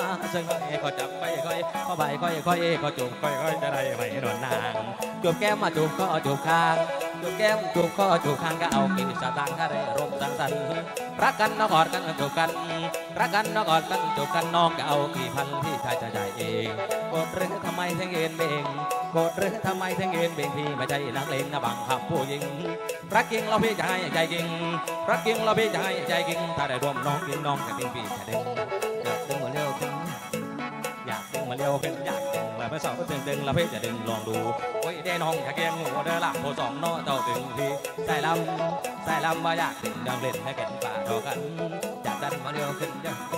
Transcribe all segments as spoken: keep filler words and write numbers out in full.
ซึ่งก็จับไปค่อยก็ใบค่อยค่อยก็จูบค่อยค่อยจะได้ไม่นอนนางจูบแก้มมาจูบก็จูบคางจูบแก้มจูบก็จูบคางก็เอากี่สตางค์ก็ได้ร่มสังสรรค์รักกันนกอดกันจูบกันรักกันนกอดกันจูบกันน้องก็เอากี่พันพี่ชายจะจ่ายเองโกรธหรือทำไมถึงเอ็นเบงโกรธหรือทำไมถึงเอ็นเบงพี่ไม่ใช่นักเลงนะบังคับผู้หญิงรักจริงเราพี่จะให้ใจจริงรักจริงเราพี่จะให้ใจจริงถ้าได้รวมน้องกินน้องจะกินพี่จะดึงอยากดึงมาเร็วขึ้นอยากดึงมาเร็วขึ้นอยากดึงมาไม่สอบก็ดึงดึงเราพี่จะดึงลองดูโอ้ยได้น้องอยากแกงหัวเด้อละโผสองน้อเจ้าดึงพี่ใส่ลำใส่ลำมาอยากดึงดังเล่นให้แก่นป่าดอกกันอยากดันมาเร็วขึ้นอยาก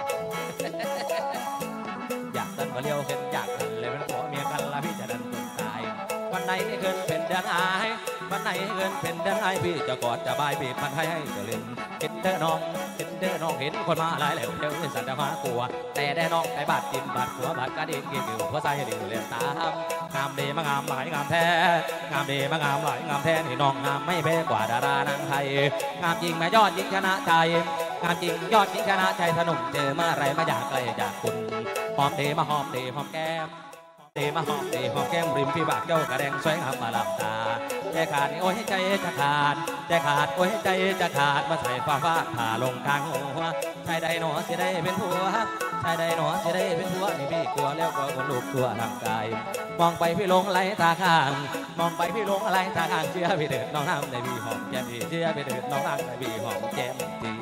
อยากดันมาเร็วขึ้นอยากดันเลยเป็นผัวเมียกันละพี่จะดันจนตายวันไหนเกินเป็นเดือนอายวันไหนเกินเป็นเดือนอายพี่จะกอดจะบายบีบมันให้ให้จะเล่นเห็นเด้อน้องเห็นเด้อน้องเห็นคนมาหลายแล้วเดี๋ยวสันจะมากลัวแต่ได้น้องไอ้บาดจิ้มบาดหัวบาดกระดิ่งกินอยู่หัวใจดิ่งเลียนตามงามดีมางามหลายงามแท้งามดีมางามหลายงามแท้นี่น้องงามไม่แพ้กว่าดารานางไทยงามจริงแม่ยอดยิ่งชนะใจงามจริงยอดยิ่งชนะใจสนุกเจอเมื่อไรมาอยากไกลจากคุณหอมดีมาหอมดีหอมแก้มเดมาหอมเดหอมแก้มริมพี่บากเจ้ากระแดงสวยงามมาหลับตาใจขาดโอ้ยใจจะขาดใจขาดโอ้ยใจจะขาดมาใส่ฟ้าฟ้าผ่าลงกลางหัวชายใดหนอสิได้เป็นผัวชายใดหนอสิได้เป็นผัวนี่พี่กลัวแล้วก็คนลูกตัวทางกายมองไปพี่ลงไหลตาข้างมองไปพี่ลงไหลตาข้างเชื่อพี่เดือดน้องน้ำในพี่หอมแก้มพี่เชื่อพี่เดือดน้องน้ำในพี่หอมแก้มพี่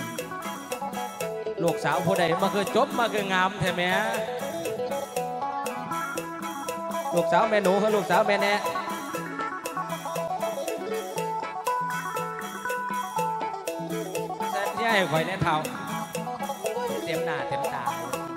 ลูกสาวผู้ใดมาคือจบมาคืองามแท้แม่ลูกสาวแม่หนูกับลูกสาวแม่แน่แซ่บใหญ่ข่อยแน่เท่าเต็มหน้าเต็มตา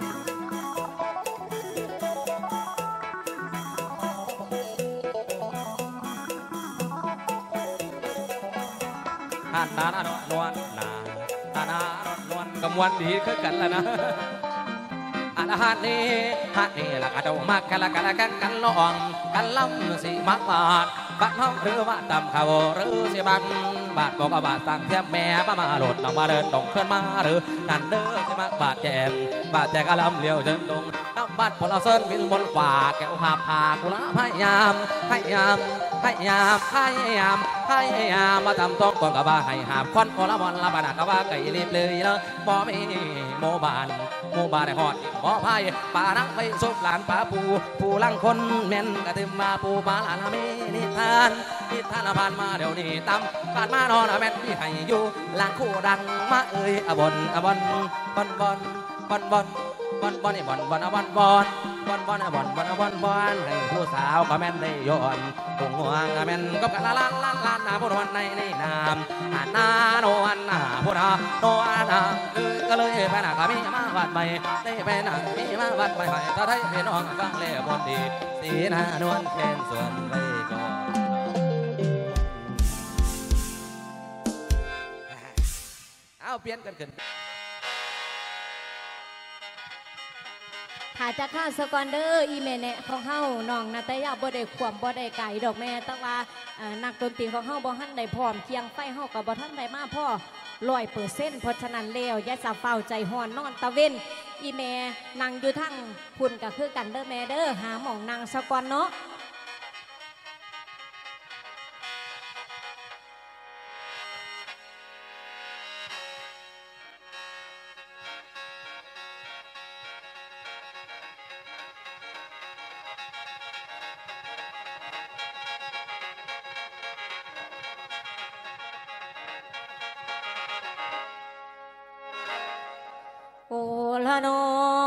ท่านตาหน้านวลนาตาหน้านวลกำวันดีคือกันแล้วนะอาหารนี้ฮะนี่ละกระโดดมากกันละกันละกันกันลองกันล้ำสีมักบาดบัดห้องหรือว่าตำข้าวหรือสีบังบาดบอกบาดตั้งเทียบแม่มามาหลดน้องมาเดินตรงขึ้นมาหรือนั่นเด้อสีมักบาดแจมบาดแจกกะลำเลี้ยวเดินตรงน้ำบาดพลเส้นบินบนฝ่าแก้วหาผากุละพยายามพยายามพยายามพยายามพยายามมาทำต้องก่อนกับว่าให้หาควันโอละบอลละบาดกับว่าไก่รีบเลยเนาะบ่มีโมบานโมบานได้หอดบ่พายป่านักไปซุบหลานป่าปูปูลังคนแม่นกระติมมาปูปลาหลานมีนิทานนิทานผ่านมาเดี๋ยวนี้ตำผ่านมานอนแม่นที่ให้อยู่หลังคู่ดังมาเอ้ยอบอนอบอนบอนบอนบอนบอนบอนบอนบอนบอนบอนบอนบอนบอนบอนบอนบอนบอนให้ผู้สาวก็แม่นได้ย้อนคงห่วงก็แม่นก็กันละล้านล้านล้านนาผู้นวลในในนามอานาโนอันนาผู้นาโนอันนาก็เลยไปหนักก็มีมาวัดใหม่ได้ไปหนักมีมาวัดใหม่ถ้าได้พี่น้องฟังเล่บนดีสีนานวลเช่นส่วนไว้ก่อนเอาเปลี่ยนกันขึ้นหาจากข้าสกอนเดอร์อีเมเนะของเฮาน้องนาตยาบ่ได้ขวมบ่ได้ไก่ดอกแม่แต่ว่านักดนตรีของเฮาบ่ทันได้พร้อมเคียงไฟเฮากับบ่ทันได้มาพ่อร้อยเปอร์เซ็นต์เพราะฉะนั้นแล้วอย่าสะเฝ้าใจห่อนนอนตะเว้นอีเมนั่งอยู่ทั้งพุ่นก็คือกันเด้อแม่เด้อหาหม่องนั่งสกอนเนาะโอละโน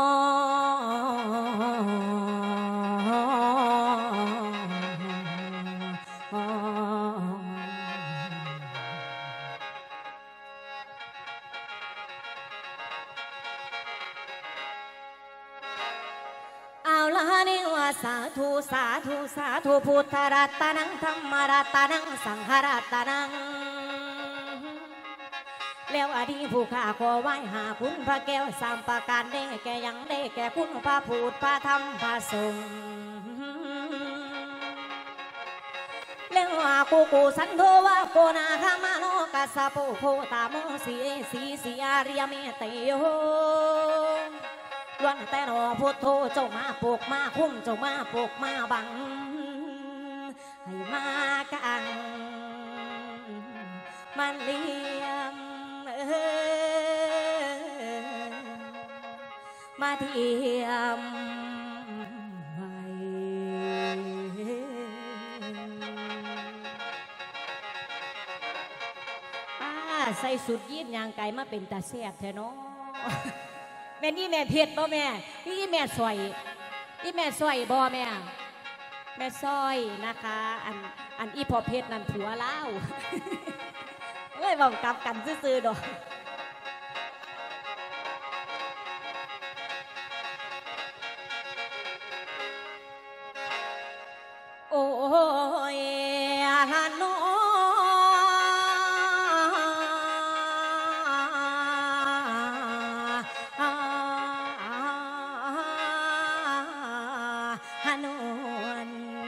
เอาละนี่ว่าสาธุสาธุสาธุพุทธรัตนังธรรมรัตนังสังฆรัตนังแล้วอดีผู้ข้าขอไหว้หาคุณพระแก้วสามประการได้แก่ยังได้แก่คุณพระพูดพระธรรมพระสงฆ์แล้วว่ากูกูสันโทวะโกนาคามาโนกัสสะโพโพตาโมสีสีสีอาริยเมตโยล้วนแต่นอพุทโธเจ้ามาปกมาคุ้มเจ้ามาปกมาบังให้มากังมันเลี้ยมเออมาเทียมไว้ใส่สุดยีดยางไก่มาเป็นตาแซ่บแท้เนาะแม่นี่แม่เผ็ดบ่แม่นี่แม่ซอยนี่แม่ซอยบ่แม่แม่ซอยนะคะอันอันอีพอเพชรนั่นผัวเล่าเอ้ยบอกกลับกันซื่อๆดอกโอ้ยฮานอฮานวน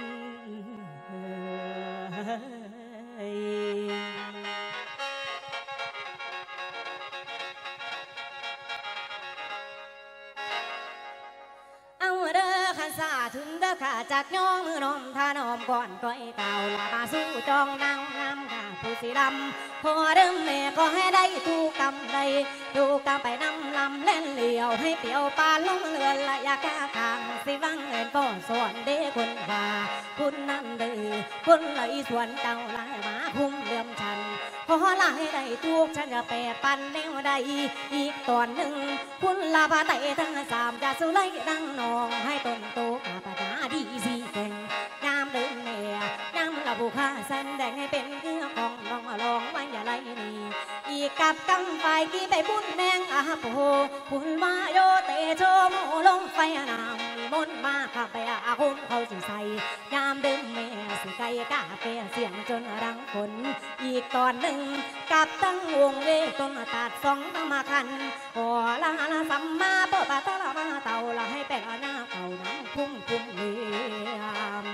เอาเด้อขันสาถึงเด้อข้าจากน้องมือนอมท่านอมก่อนก้อยเก่าลามาสู้จองนางงามข้าผู้สีดำพอเริ่มแม่ก็ให้ได้ทุกกำได้ทุกกำไปนำลำเล่นเหลียวให้เปียวปานลงเรือนละยาก้าทางสิวังเงินก็สวนเด้คนว่าคุณนั่นเด้อคุณเลยสวนเจ้าลายมาคุ้มเลื่อมฉันพอลายได้ทุกฉันจะแปรปันแนวใดอีกตอนหนึ่งคุณลาพาไตทั้งสามจะสุไลดังนองให้ต้นโตขาปนาดีสีแข่งงามเดินแม่งามละบุคาสันแดงให้เป็นเกลือของน้องลองไว้อย่าไรนี่อีกกับกำไฟกี่ไปบุญแดงอาโปคุณมาโยเตโชมลงไฟนามมนมาข้าไปอาคุณเขาสิใส่ยามเดิมแม่สิไก่กาเปเสียงจนรังฝนอีกตอนหนึ่งกับตั้งวงเวต้นตัดสองตั้งมาคันขอลาลาสัมมาเปิดตาตาลามาเต่าละให้เป็นหน้าเก่าน้ำพุ่งพุ่งเลียม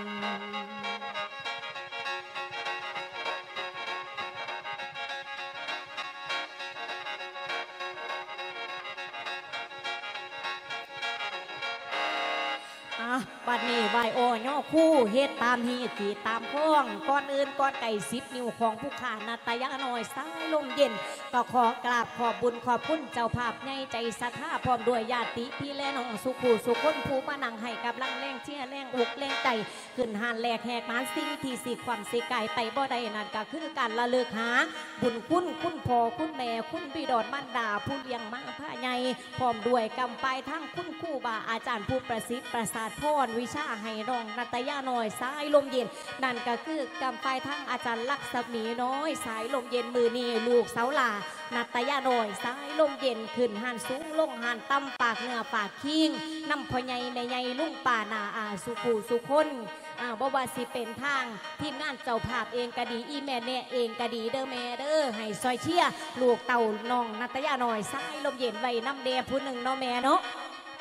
บัดนี้ไหวโอย่อคู่เฮ็ดตามฮีตีตามพ้องก้อนอื่นก้อนไก่สิบนิ้วของผู้ขานาตยะน้อยซ้ายลมเย็นก็ขอกราบขอบบุญขอบคุณเจ้าภาพในใจศรัทธาพร้อมด้วยญาติพี่และน้องสุขูสุคนผู้มานั่งให้กับลังแรงเชี่ยแรงอกแรงใจขึ้นหานแหลกแหกมานสิ่งที่สิความสิไก่ไปบ่ได้นั่นก็คือการละเลิกหาบุญคุณคุณพ่อคุณแม่คุณบิดอนมันดาผู้เลี้ยงมาพระใหญ่พร้อมด้วยกำไปทั้งคุณครูบาอาจารย์ผู้ประสิทธิ์ประสาทพรวิชาให้น้องนาตยาน้อยสายลมเย็นนั่นก็คือกำไปทั้งอาจารย์ลักษมีน้อยสายลมเย็นมือนีลูกเสาลานาตยาน้อยสายลมเย็นขึ้นหันสูงลงหันต่ำปากเหนือปากคิงน้ำพอใหญ่ในใหญ่ลุงป่านาอาสุขูสุคนอ่าบ่ว่าสิเป็นทางทีมงานเจ้าภาพเองก็ดีอีแม่แน่เองก็ดีเด้อแม่เด้อให้ซอยเชียร์ลูกเต่าน้องนาตยาน้อยสายลมเย็นไว้น้ำแดงผู้หนึ่งเนาะแม่เนาะ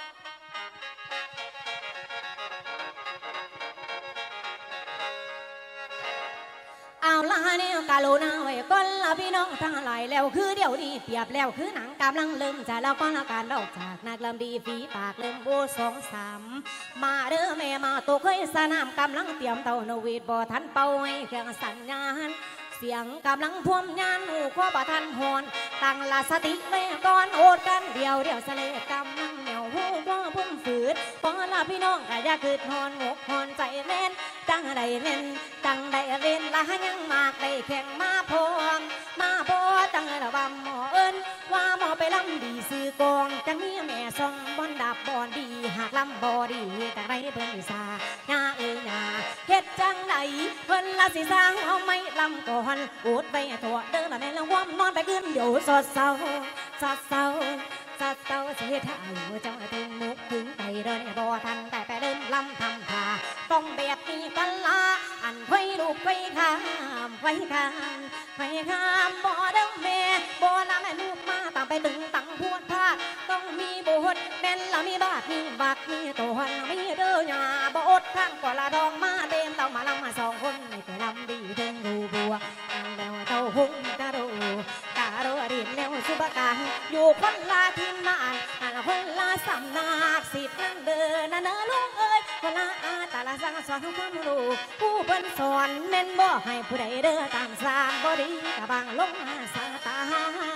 เอาละเนี่ยกาโลนาไว้ก่อนละพี่น้องทั้งหลายแล้วคือเดี๋ยวนี้เปรียบแล้วคือหนังกำลังเริ่มจะแล้วก็อาการดอกจากนักลำดีฝีปากเริ่มโบสองสามมาเด้อแม่มาตกเคยสนามกำลังเตรียมเต่าโนวีดบ่ทันเป่าให้เครื่องสัญญาณเสียงกำลังพวมยานหูข้อบ่ทันหอนตั้งละสติไว้ก่อนโอดกันเดียวเดียวเสลกำลังเหนียวหูข้อพุ่มฝืดพอละพี่น้องก็อย่าคืดหอนงกหอนใจแน่นจังได้เล่นจังได้เล่นละยังมากได้แข่งมาพร้อมมาพอจังระบำหมอเอิญว่าหมอไปลำดีซื้อกองจังมีแม่ซองบอนดับบอนดีหากลำบอดีแต่ไรเพิ่นสาญาเอ้ยญาเฮ็ดจังไดเพิ่นละสิสร้างเอาไม่ลำก่อนอดไปถั่วเดินละแม่ละว่านอนไปขึ้นเดี๋ยวสดเศร้าสดเศร้าสดเศร้าเสียท่าอยู่เจ้าถึงมุกถึงไปเดินบ่ทันแต่ไปเดินลำทำท่าต้องแบบนี้กันละอันไว้ลูกไว้ข้ามไว้ข้ามไว้ข้ามบ่เดิมแม่บ่ละแม่ลูกมาตามไปตึงตังพวดพาดต้องมีบทแม่นละมีบาดมีบักมีตัวมีเด้อหยาบ่อดข้างกว่าละดองมาเต็มเต่ามาลำมาสองคนไม่แต่ลำดีถึงดูบัวแล้วเต่าหุ่งกระโดกาโรดินแล้วสุบการอยู่คนลาทินนานอันคนลาสำนักสิทธิ์นั่งเดินนั่นเนอลุงเอ้ยคนลาอาตาลาสังสอนความรู้ผู้เพิ่นสอนเน้นบ่ให้ผู้ใดเด้อตามสร้างบ่ดีกะบังลงมาสาตาม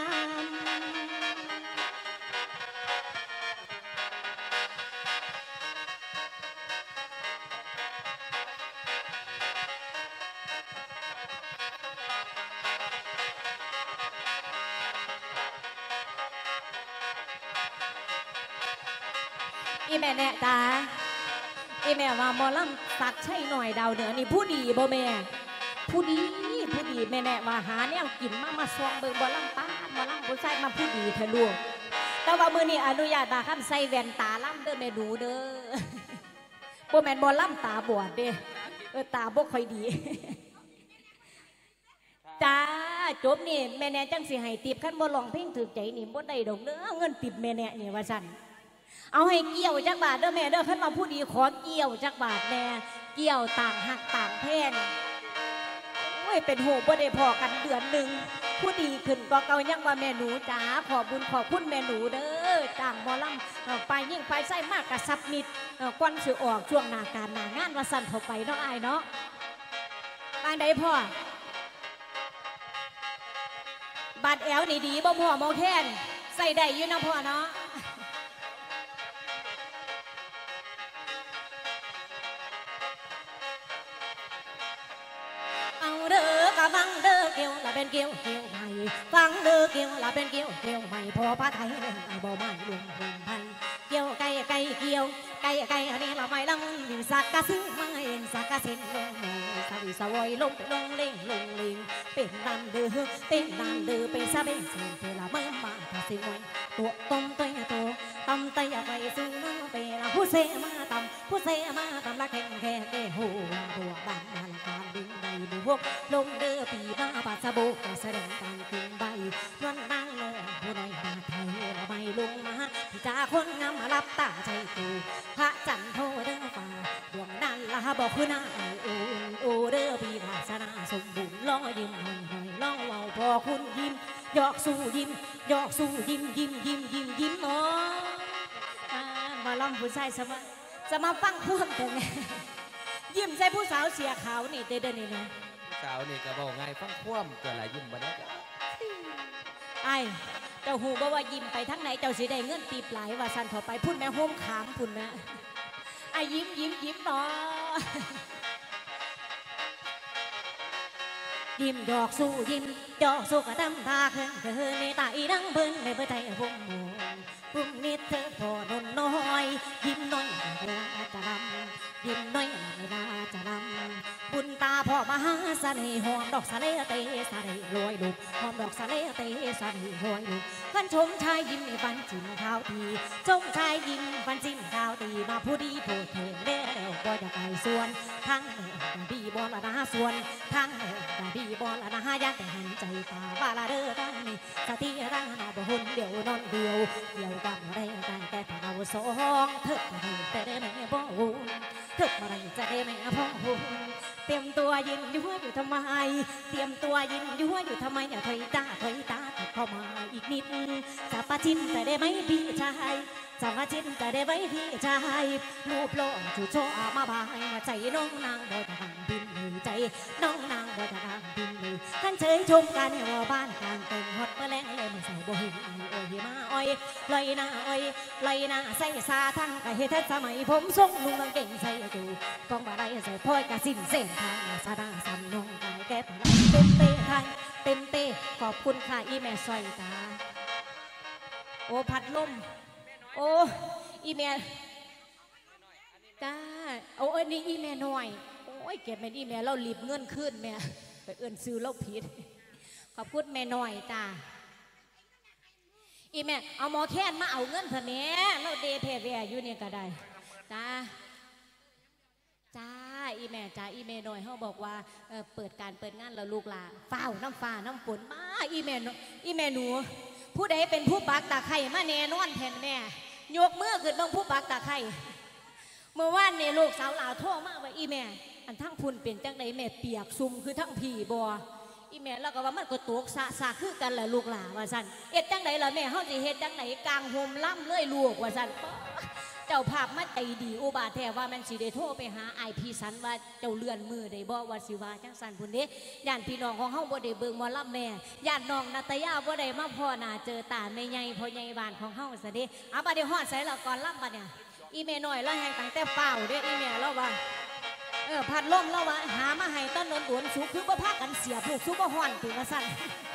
อีแม่แน่ตาอีแม่ว่าหมอลำสักใช่หน่อยดาวเหนือนี่ผู้ดีบ่แม่ผู้ดีผู้ดีแม่แน่ว่าหาแนวกินมามาซองเบิ่งบ่ลำป้าบ่ลำผู้ชายมาผู้ดีเถอะลูกแต่ว่ามื้อนี้อนุญาตมาคันใส่แว่นตาลำเด้อแม่ดูเด้อบ่แม่นบ่ลำตาบอดเด้เออตาบ่ค่อยดีจ้าจบนี่แม่แน่จังสิให้ติบคันบ่ร้องเพลงถูกใจนี่บ่ได้ดอกเด้อเงินติบแม่แน่นี่ว่าซั่นเอาให้เกี่ยวจักบาทเด้อแม่เด้อขันมาผู้ดีขอเกี่ยวจักบาทแน่เกี่ยวต่างหักต่างแพนโอ้ยเป็นโหบ่ได้พอกันเดือนหนึ่งผู้ดีขึ้นก็เก่ายังว่าแม่หนูจ๋าขอบุญขอคุณแม่หนูเด้อจ้างบอลำไปยิ่งไปใส่มากกระซับมิดควันสือออกช่วงนาการนางานว่าสั่นเข้าไปเนาะไอ้เนาะบางใดพ่อบาดแอวนี่ดีบ่พ่อโมแคนใส่ได้อยู่นะพ่อเนาะฟังเด้อเกี่ยวละเป็นเกี่ยวเกี่ยวใหม่ฟังเด้อเกี่ยวละเป็นเกี่ยวเกี่ยวใหม่พอพระไทยเล่นไอ้บ่ไม่ลงลงไทยเกี่ยวไก่ไก่เกี่ยวไก่ไก่อันนี้เราไม่ลังวิสักกะซิไม่เองสักกะเส้นลงสาวิสวอยลงลงเล่งลงเล่งเป็นนันเด้อเป็นนันเด้อเป็นซาเบ้เส้นเทละเมื่อมาถ้าสิงวยตัวต้มตัวตัวต้มเตยไปสู่น้ำเปล่าผู้เสมาตำผู้เสมาตำละแข่งแข่งเด้หัวหัวบ้านมาละการดึงใบบุบลงเด้อปีมาปัสสบุกแสดงการกินใบนวลนางนองผู้น้อยมาไทยละไม่ลงมาที่จ่าคนงามมารับตาใจกูพระจันทร์โทเด้อฝ่าดวงนั้นละบอกคือหน้าไอโอ้โอ้เด้อปีวาสนาสมบูรณ์ล้อยิ้มหน่อยหน่อยล้อเว้าพอคุณยิ้มยอกสู้ยิ้มยอกสู้ยิ้มยิ้มยิ้มยิ้มยิ้มอ๋อมาล้อมผู้ชายสมาจะมาฟังพวกแต่ไงยิ้มใส่ผู้สาวเสียขาวนี่เด้อเด้อนี่นะสาวนี่ก็บอกไงฟังคว่ำเกิดอะไรยิ้มมาได้ไอ้เจ้าหูบอกว่ายิ้มไปทั้งไหนเจ้าสิได้เงินตีปลายว่าสันถอไปพุ่นแม่โฮมขามพุ่นนะไอ้ยิ้มยิ้มยิ้มเนาะยิ้มดอกสู้ยิ้มดอกสู้กระดำตาเขินเธอในตาอีดังเพิ่นในเพื่อไทยพุ่มมองพุ่มนิดเธอพอนนน้อยยิ้มน้อยเวลาจะรำยิ้มน้อยเวลาจะรำบุญตาพ่อมหาเสน่ห์หอมดอกสะเลเตสะเลรวยดุหอมดอกสะเลเตสะเลรวยดุขันชมชายยิ้มในฟันจิ้มข้าวตีชมชายยิ้มฟันจิ้มข้าวตีมาผู้ดีโผล่เทงเด้แล้วก็จะไก่ส่วนทั้งดีบอลนาส่วนทั้งดีบอลนาอยากแต่หันใจตาบาลาเด้อตั้งนี่สติร่างนาบ่หุ่นเดียวนอนเดียวเดียวกันอะไรกันแต่ถ้าเราสองเถิดมาแต่ได้ไม่บ่หุ่นเถิดมาจะได้ไม่พ่อหุ่นเตรียมตัวยินยั่วอยู่ทำไมเตรียมตัวยินยั่วอยู่ทำไมอย่าถอยตาถอยตาถัดเข้ามาอีกนิดจะปะชินแต่ได้ไหมพี่ชายจะปะชินแต่ได้ไหมพี่ชายรูปหล่อชูโชว์มาบายมาใจน้องนางบ่ทางบินเลยใจน้องนางบ่ทางบินเลยท่านเฉยชมกันในว่าบ้านกลางเป็นฮอตเมื่อแรงเลยมันใส่บ่หินโอ้ยมาอ้อยลอยหน้าอ้อยลอยหน้าใส่ซาทั้งกะเฮ็ดแท้สมัยผมส่งลุงกางเก่งใส่จู่กองบาได้ใส่พ่อยกะสิ้นเส้นทางสาดาสันนงกายแก้ปลาเต็มเตะไทยเต็มเตะขอบคุณค่ะอีแม่ซอยตาโอ้พัดลมโอ้อีแม่จ้าโอ้ยนี่อีแม่หน่อยโอ้ยเก็บแม่อีแม่เราหลีบเงินขึ้นแม่ไปเอื้อนซื้อเราผิดขอบคุณแม่หน่อยจ้าอีแม่เอาหมอแค้นมาเอาเงินเถอะแม่เราเดเทเวียอยู่เนี่ยก็ได้จ้าจ้าอีแม่จ้าอีแม่หน่อยเขาบอกว่าเออเปิดการเปิดงานแล้วลูกหลานฝ้าน้ำฟ้าน้ำฝนมาอีแม่อีแม่หนูผู้ใดเป็นผู้ปักตาไข่มาแน่นอนแทนแม่ยกมือขึ้นบ้างผู้ปักตาไข่เมื่อวานเนี่ยลูกสาวหลาโทรมาว่าอีแม่อันทั้งพุ่นเป็นจังใดแม่เปียกซุ่มคือทั้งผีบัวอีแม่แล้วก็ว่ามันก็ตกสะสะคือกันแหละลูกหลาว่าสั่นเอ็ดจังไหนล่ะแม่เฮาสิเฮ็ดจังไหนกลางโฮมล่ำเลยลูกว่าสั่นเจ้าภาพมาใจดีอุบาแท้ว่ามันสิได้โทรไปหาไอพีสันว่าเจ้าเลื่อนมือได้บ่ว่าสิว่าจังสั่นพุ่นเด้ย่านพี่น้องของเฮาบ่ได้เบิ่งหมอลำแม่ย่านน้องนาตยาบ่ได้มาพ่อหน้าเจอตาแม่ใหญ่พ่อใหญ่บ้านของเฮาซะเด้เอาบัดนี้ฮอดไสแล้วก่อนลำบัดเนี่ยอีแม่น้อยแล้วแฮงตั้งแต่เฝ้าเด้อีแม่แล้วว่าเออพัดลมแล้วว่าหามาให้ต้นนนดวนสุกคือบ่พากันเสียผูกสุกบ่ฮ้อนติว่าซั่น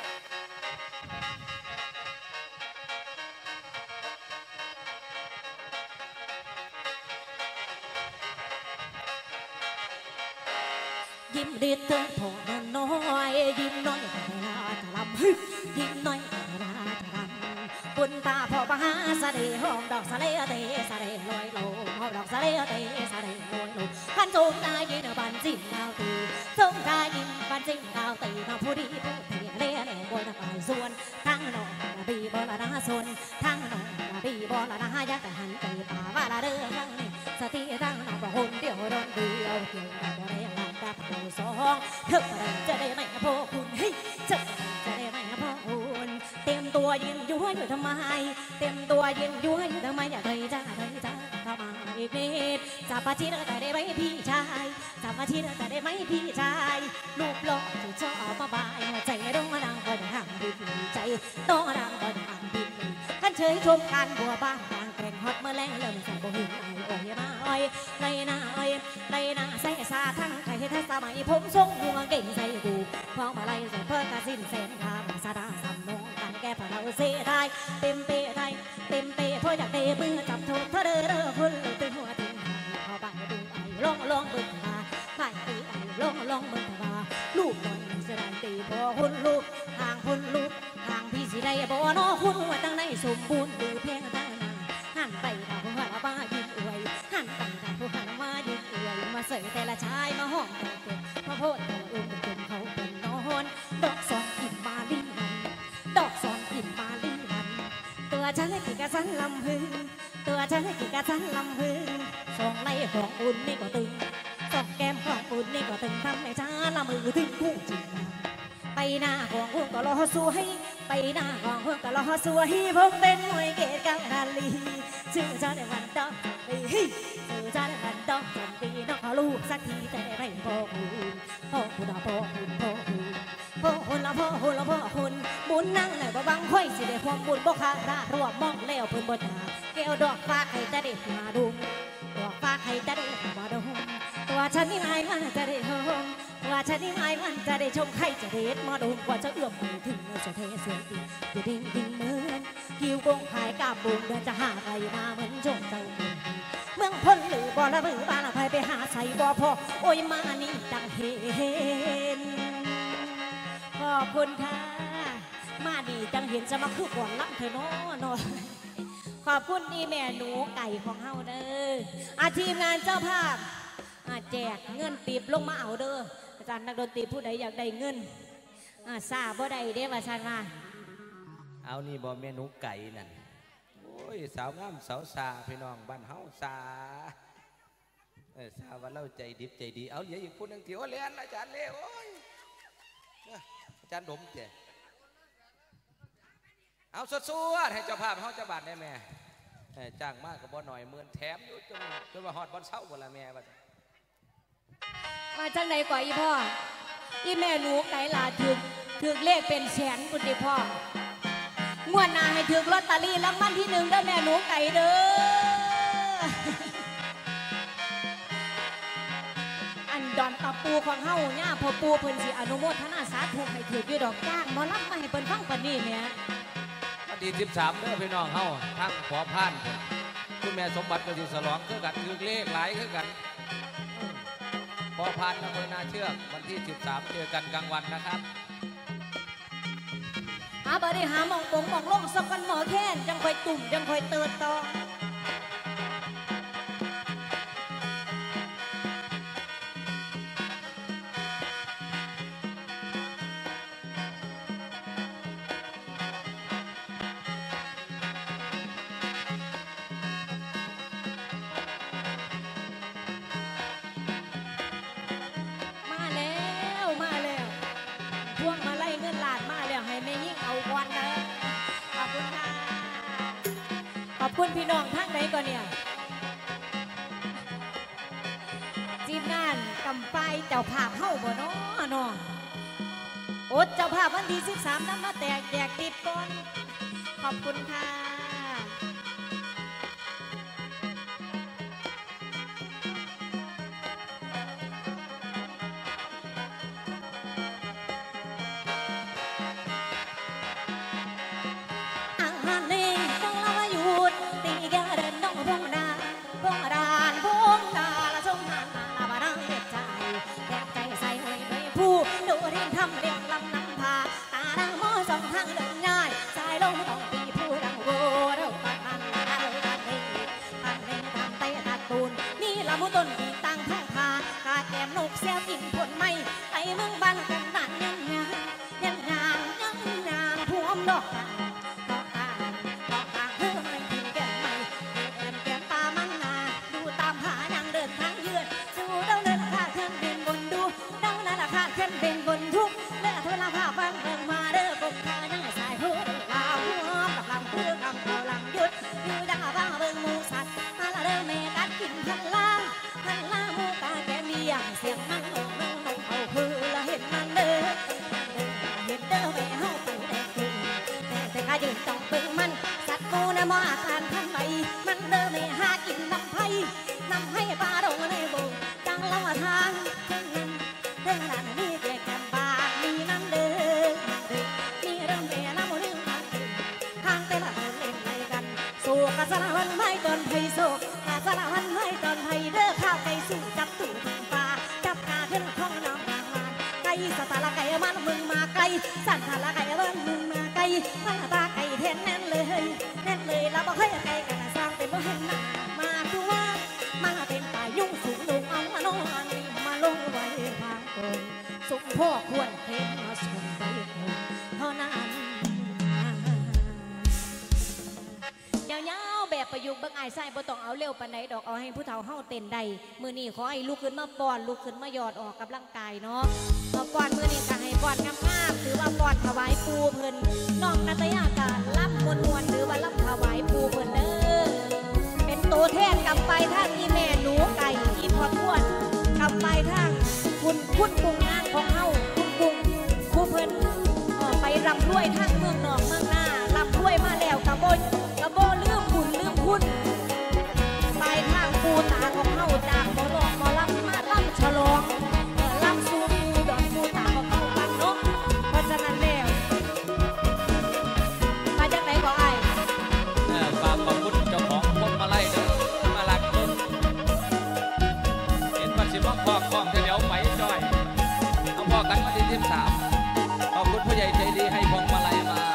ยิ้มดีเธอพอน้อยยิ้มน้อยแต่ลาตะลำยิ้มน้อยแต่ลาตะลำบุญตาพ่อมหาสะเดห้องดอกสะเลเตสะเดลอยลงห้องดอกสะเลเตสะเดลอยลงขันจงได้ยินบันจิ้มดาวตีจงได้ยินบันจิ้มดาวตีมาผู้ดีผู้เทียเล่แหน่บนฝ่ายส่วนทั้งน้องบีบอลนาสนทั้งน้องบีบอลนายักษ์หันไปป่าว่าละเด้อทั้งนี้สติทั้งน้องประหุ่นเดียวโดนเดียวเกี่ยวกับบ่ได้กับผู้สองเธอจะได้ไหมพ่อคุณเฮ้ยจะจะได้ไหมพ่อคุณเต็มตัวยืนยั่วอยู่ทำไมเต็มตัวยืนยั่วอยู่ทำไมอยากเคยจะเคยจะเข้ามาอีกนิดจับปะชีจะได้ไหมพี่ชายจับปะชีจะได้ไหมพี่ชายลูกหล่อที่ชอบมาบายหัวใจต้องมาดังก็จะห่างดีใจต้องดังก็จะห่างดีขันเฉยชมการบัวบ้างต่างแกร่งฮอตเมื่อแรงเริ่มใส่บ่หินไอ้โอ้ยมาอ้อยในหน้าอ้อยในหน้าใส่ซาทั้งไก่ทั้งสมัยผมทรงหัวเก่งใส่กูพองมาไล่ใส่เพื่อกระสินแสนขาสาดาสำนงกันแก้ผ่าเราเสียไทยเต็มเปไทยเต็มเปเพราะอยากเตะมือจับโทษเธอเด้อเด้อพุ่นตึงหัวตึงหางเข้าไปดึงไอ้ลองลองบึ้งมาไปตีไอ้ลองลองบึ้งมาลูกหน่อยจะได้ตีพอหุ่นลูกห่างหุ่นลูกห่างพี่สิได้บ่นอหุ่นว่าตั้งในสมบูรณ์ดูเพียงตั้งนาหันไปดาวหัวละบ้ายิ้มอวยหันไปดาวหัวละมายิ้มอวยมาเสยแต่ละชายมาห้องแต่เก็บมาโพดแต่ละอุ้มเป็นเขาเป็นนอนดอกสอนกินมาลีมันดอกสอนกินมาลีมันตัวฉันกี่กะสันลำพึงตัวฉันกี่กะสันลำพึงสองในของอุ่นนี่ก็ตึงสองแก้มของอุ่นนี่ก็ตึงทำให้ช้าละมือถึงคู่จริงไปหน้าของหุ่นก็รอสู้ให้ไปหน้าของหุ่นก็รอสู้ให้ผมเป็นมวยเกตกังนาลีชื่อฉันในวันดอกจันดีชื่อฉันในวันดอกจันดีน้องเขาลูกสักทีแต่ได้ไม่พอคุณพ่อคุณพ่อคุณพ่อคุณพ่อคุณละพ่อคุณละพ่อคุณบุญนั่งไหนบ่บังค่อยสิได้ความบุญบ่ขาดรารวบมองแล้วเพิ่นบ่ตาแก้วดอกฟ้าใครจะได้มาดุมดอกฟ้าใครจะได้มาดุมตัวฉันนี่ไม่มันจะได้หอมว่าฉันนี่ไม่มันจะได้ชมใครจะเด็ดมาดูกว่าจะเอื้อมไปถึงจะเทสวยดีจะดิ่งดิ่งเหมือนคิวกงหายกาบบุญเดินจะหาใครมาเหมือนจงใจเมืองพ้นหรือบ่อละมือบ้านอภัยไปหาใส่บ่อพอโอ้ยมานี่ดังเห็นขอบคุณค่ะมานี่จังเห็นจะมาคือก่อนรับเธอโน่นขอบคุณอีแม่หนูไก่ของเฮาเด้ออาทีมงานเจ้าภาพแจกเงินปีบลงมาเอาเด้ออาจารย์นักดนตรีผู้ใดอยากได้เงินซาบ่ได้เด้ว่าฉันว่าเอานี่บ่เมนูไก่นั่นโอ้ยสาวงามสาวซาพี่น้องบ้านเฮาซาเออซาว่าเราใจดิบใจดีเอาเดี๋ยวอีกพูดหนึ่งทีว่าเรียนอาจารย์เล่โอ้ยอาจารย์ดมเจ้เอาสดๆให้เจ้าภาพเฮาเจ้าบาทได้แม่จ้างมากกับบ่หน่อยหมื่นแถมอยู่จนจนว่าฮอดบ่เช้าบ่ละแม่ว่ามาจังไหนกว่าอีพ่ออีแม่หนูไก่ลาถึกถึกเลขเป็นแสนคุณดิพ่องวดหน้าให้ถึกลอตเตอรี่รางวัลที่หนึ่งเด้อแม่หนูไก่เด้ออันดอนตะปูของเฮาย่าพอปูเพิ่นสิอนุโมทนาสาธุให้ถึกอยู่ดอกจ้างหมอลำมาให้เพิ่นฟังปานนี้แม่วันที่สิบสามเด้อพี่น้องเฮาทั้งขอพานคุณแม่สมบัติก็สิฉลองคือกันถึกเลขหลายคือกันพอพันอำเภอนาเชือกวันที่สิบสามเจอกันกลางวันนะครับหาบริหาหมองปงหมองลงสักกันหมอแค้นจังคอยตุ่มจังคอยเติร์ดต่อพวงมาคุณพี่น้องทางไหนก่อนเนี่ยทีมงานกำไฟเจ้าภาพเข้าบ่เนาะน้องโอ๊ตเจ้าภาพวันที่สิบสามนั้นมาแตกแจกติดก่อนขอบคุณค่ะสั่นทาละไก่เบิ้ลมึงมาไก่มาตาไก่เทนแน่นเลยแน่นเลยแล้วบอกให้ไก่กันสร้างเป็นบ่เห็นหน้ามาดูว่ามาเป็นตายยุ่งสูงลงเอามาโน่นนี่มาลงไว้ทางตนสมพ่อควรเห็นมาชมไปคนเท่านั้นยาวๆแบบประยุกต์บังไอ้ไส้บ่ต้องเอาเร็วปานใดดอกเอาให้ผู้เฒ่าเฮาเต้นได้มือนี้ขอให้ลุกขึ้นมาป้อนลุกขึ้นมาหยอดออกกับร่างกายเนาะเอาป้อนมือนี้ก็ให้ป้อนงามๆถือว่าป้อนถวายปูเพิ่นน้องนัตยาการล่ำมวนๆหรือว่าล่ำถวายปูเพิ่นเด้อเป็นตัวแทนกำไปทางอีแม่หนูไก่อีพอพวนกำไปทางคุณคุณปุงงานของเฮาคุณปุงผู้เพิ่นไปรำด้วยทางเมืองนอกเมืองหน้ารำด้วยมาแล้วกระโบกระโบลืมบุญลืมคุณไปทางปูตาของเฮาจากหมอลองหมอลำมาลำฉลองลำสูปูดอกปูตาของเฮากันเนาะเพราะฉะนั้นแล้วมาจากไหนก็ไอ้ฝากขอบคุณเจ้าของพวงมาลัยเด้อมาลักต้นเห็นว่าสิมาคล้องคล้องเดี๋ยวไปจ่อยเอาพอกันมาที่ที่สามขอบคุณผู้ใหญ่ใจดีให้พวงมาลัยมา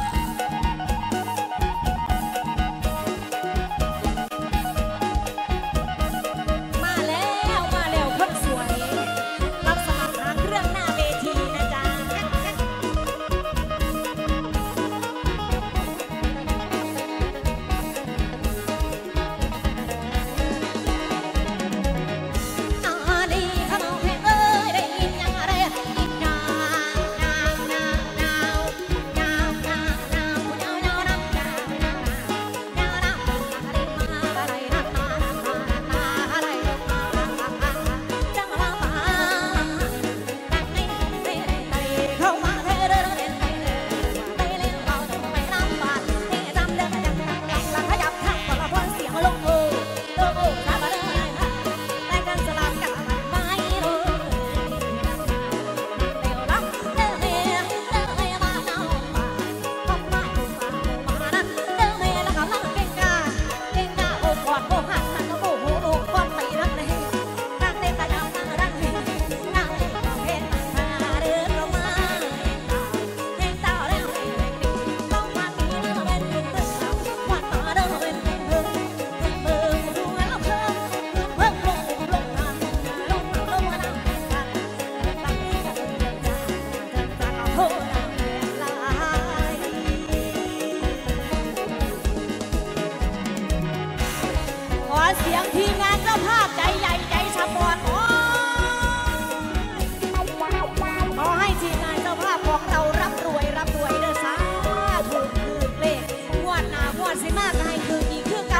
เสียงทีมงานเจ้าภาพใจใหญ่ใจสปอร์ตขอให้ทีมงานเจ้าภาพของเราร่ำรวยร่ำรวยเด้อสาธุถูกเลขงวดหน้างวดสิมากให้คืออีกคือ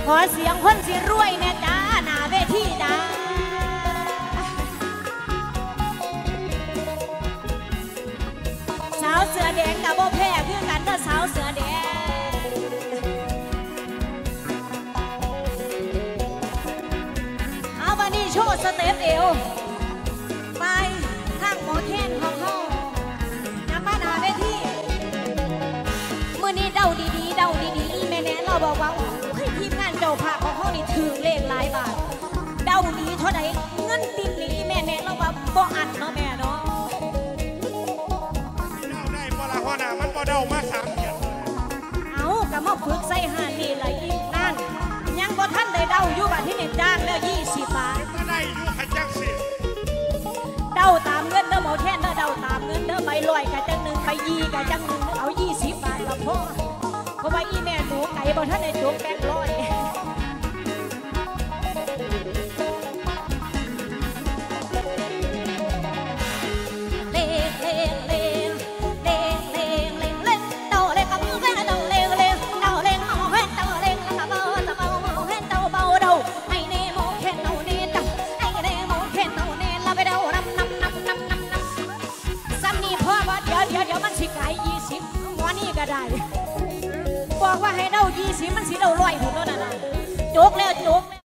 ขอเสียงคนสิรวยแน่จ้าหน้าเวทีจ้าสาวเสือแดงกับโบแพ้คือกันเด้อสาวเสือแดงเอาวันนี้โชว์สเต็ปเอวไปทางหมอแคนของเขานำมาหน้าเวทีมื่อนี้เดาดีๆเดาดีๆอีแม่แน่เราบอกว่าเฮ้ยทีมงานเจ้าภาพของเขานี่ถือเลขหลายบาทเดาดีเท่าใดเงินติดนี่อีแม่แน่เราว่าบ่อัดเนาะแม่เนาะหัวหน้ามันบ่เดามาสามเดือนเอากะมาฝึกใส่หันนี่ละอีกนั่นยังบ่ทันได้เดาอยู่บัดที่นี่จ้างแล้วยี่สิบบาทก็ได้อยู่ขจังสิเดาตามเงินเด้อหมอแท่นเด้อเดาตามเงินเด้อใบลอยกะจังหนึ่งใบยีกะจังหนึ่งเอายี่สิบบาทกับพ่อเพราะว่าอีแม่หนูไก่บ่ทันได้จุกแบงค์ร้อยก็ได้บอกว่าให้เดายี่สิบมันสิเดาร้อยถูกแล้วนะโจกแล้วโจก